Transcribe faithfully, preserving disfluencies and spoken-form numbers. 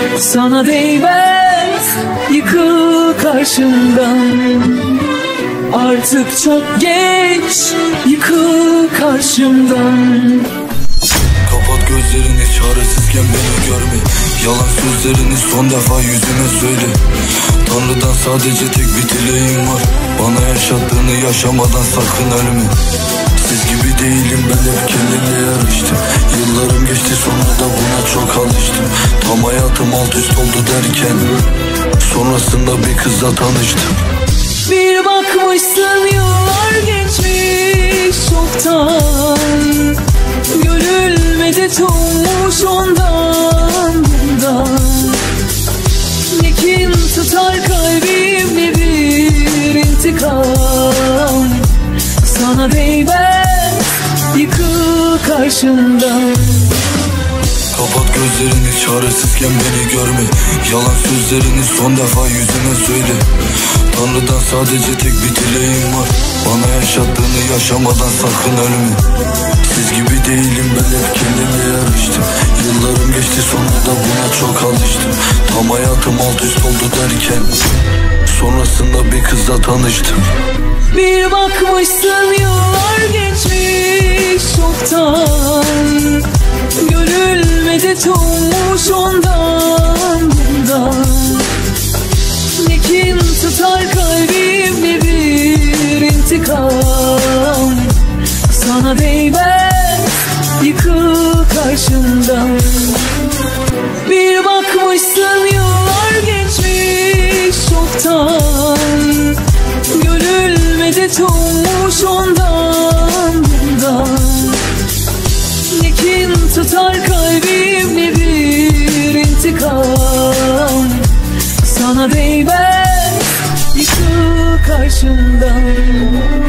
Sana değmez, yıkıl karşımdan. Artık çok geç, yıkıl karşımdan. Kapat gözlerini, çaresizken beni görme. Yalan sözlerini son defa yüzüme söyle. Tanrı'dan sadece tek bir dileğim var: bana yaşattığını yaşamadan sakın ölme. Siz gibi değilim, ben hep kendimle yarıştım. Yıllarım geçti, sonra da buna çok alıştım. Tam hayatım alt üst oldu derken sonrasında bir kızla tanıştım. Bir bakmışsın yıllar geçmiş çoktan. Gönül medet olmuş ondan bundan. Ne kin tutar kalbimde bir intikam. Sana değmez, yıkıl karşımdan. Kapat gözlerini, çaresizken beni görme. Yalan sözlerini son defa yüzüme söyle. Tanrı'dan sadece tek bir dileğim var: bana yaşattığını yaşamadan sakın ölme. Siz gibi değilim, ben hep kendimle yarıştım. Yıllarım geçti, sonra da buna çok alıştım. Tam hayatım alt üst oldu derken sonrasında bir kızla tanıştım. Bir bakmışsın yıllar geçmiş çoktan. Gönül medet olmuş ondan bundan. Ne kin tutar kalbimde bir intikam. Sana değmez, yıkıl karşımdan. Bir bakmışsın yıllar geçmiş çoktan. Gönül medet olmuş ondan bundan. Ne kin tutar kalbimde bir intikam. Sana değmez, yıkıl karşımdan.